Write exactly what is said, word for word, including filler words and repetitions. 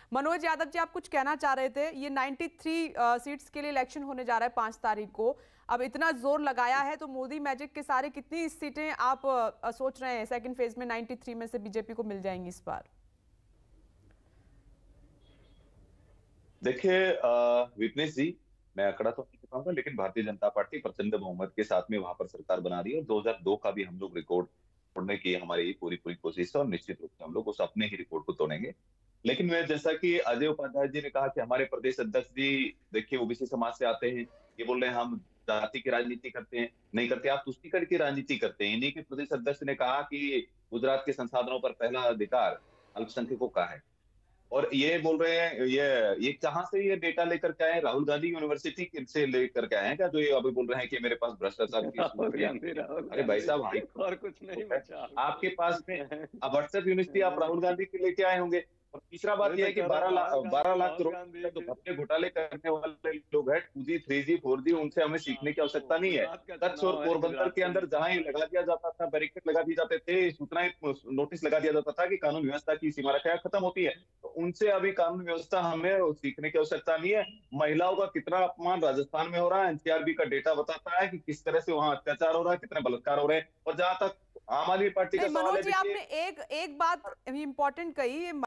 मनोज यादव जी, आप कुछ कहना चाह रहे थे। ये तिरानवे सीट्स के लिए इलेक्शन होने जा रहा है पांच तारीख को। अब इतना जोर लगाया है तो मोदी मैजिक के सारे कितनी सीटें आप आ, सोच रहे हैं सेकंड फेज में तिरानवे में से बीजेपी को मिल जाएंगी इस बार? देखिए विपनेश जी, मैं आंकड़ा तो नहीं बताऊंगा, लेकिन भारतीय जनता पार्टी प्रचंड बहुमत के साथ में वहां पर सरकार बना रही है। और दो हज़ार दो का भी हम लोग रिकॉर्ड तोड़ने की हमारी पूरी पूरी कोशिश है, और निश्चित रूप से हम लोग उस अपने ही रिकॉर्ड को तोड़ेंगे। लेकिन मैं, जैसा कि अजय उपाध्याय जी ने कहा कि हमारे प्रदेश अध्यक्ष जी देखिए ओबीसी समाज से आते हैं, ये बोल रहे हैं हम जाति की राजनीति करते हैं। नहीं करते, आप तुष्टीकरण की राजनीति करते हैं। इन्हीं के प्रदेश अध्यक्ष ने कहा कि गुजरात के संसाधनों पर पहला अधिकार अल्पसंख्यकों का है। और ये बोल रहे हैं, ये ये कहाँ से ये डेटा लेकर के आए हैं? राहुल गांधी यूनिवर्सिटी से लेकर के आए हैं क्या, जो ये अभी बोल रहे हैं कि मेरे पास भ्रष्टाचार की राहुल सूचियां गांधी नहीं है? राहुल अरे भाई गांधी साहब, हाई और कुछ नहीं बचा। आपके पास में अब व्हाट्सएप यूनिवर्सिटी आप राहुल गांधी के लेके आए होंगे। और तीसरा बात वही यह तो है कि कह रहा बारह हूँ, लाख राहुल बारह गांधी लाख राहुल करोड़ गांधी रुपए जो के घपले घोटाले करने वाले लोग हैं, two G three G four G, उनसे हमें सीखने की आपको आवश्यकता नहीं है। गुजरात का कच्छ और चुनाव है, पोरबंदर गुजरात के से अंदर नहीं जहां ही सीखा है। लगा दिया जाता था, बैरिकेड लगा दिए जाते थे, सूचनाएं नोटिस लगा दिया जाता था कि कानून व्यवस्था की सीमा रेखा खत्म होती है, तो उनसे अभी कानून व्यवस्था हमें सीखने की आवश्यकता नहीं है। महिलाओं का कितना अपमान राजस्थान में हो रहा है, एनसीआरबी का डेटा बताता है कि किस तरह से वहां अत्याचार हो रहा है, कितने बलात्कार हो रहे हैं। और जहां तक आम आदमी पार्टी का नहीं सवाल है, मनोज जी, देखिए आपने एक एक बात इंपॉर्टेंट कही।